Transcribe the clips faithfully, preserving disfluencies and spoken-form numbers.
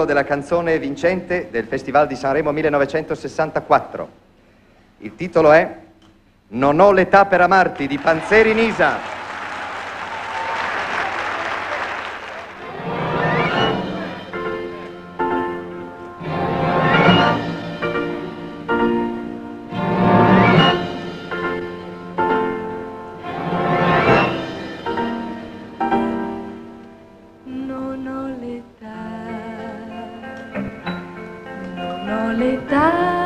titolo della canzone vincente del Festival di Sanremo millenovecentosessantaquattro. Il titolo è Non ho l'età per amarti di Panzeri Nisa. L'età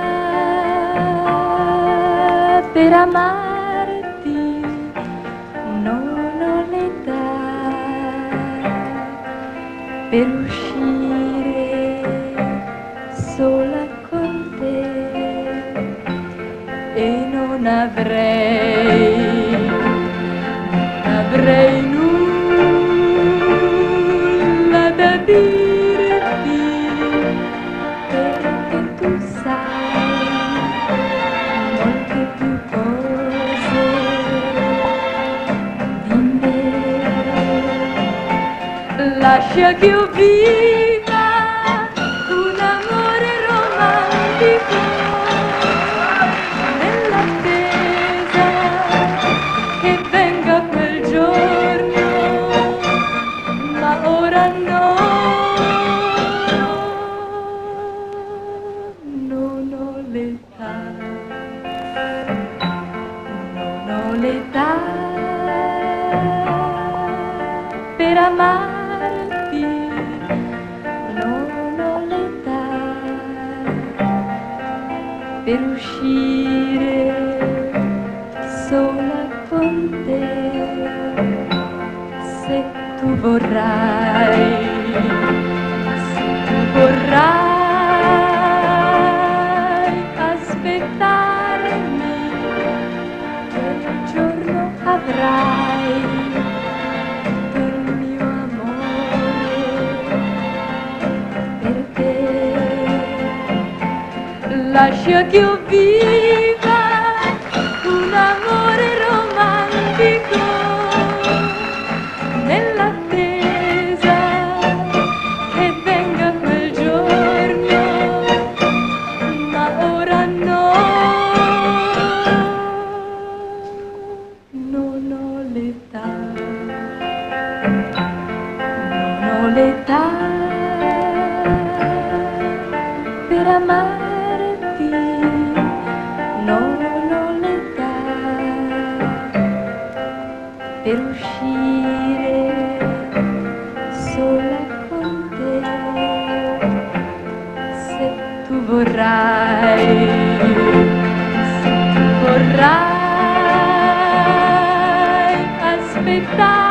per amarti, non ho l'età per uscire sola con te e non avrei, non avrei nulla da dire. Lascia che io viva un amore romantico nell'attesa che venga quel giorno, ma ora no, non ho l'età, non ho l'età per amare. Per uscire sola con te, se tu vorrai, se tu vorrai aspettarmi, quel giorno avrai il mio amore per te. Lascia che io viva un amore romantico nell'attesa che venga quel giorno, ma ora no, non ho l'età, non ho l'età per amare. Non ho l'età per uscire sola con te, se tu vorrai, se tu vorrai aspettare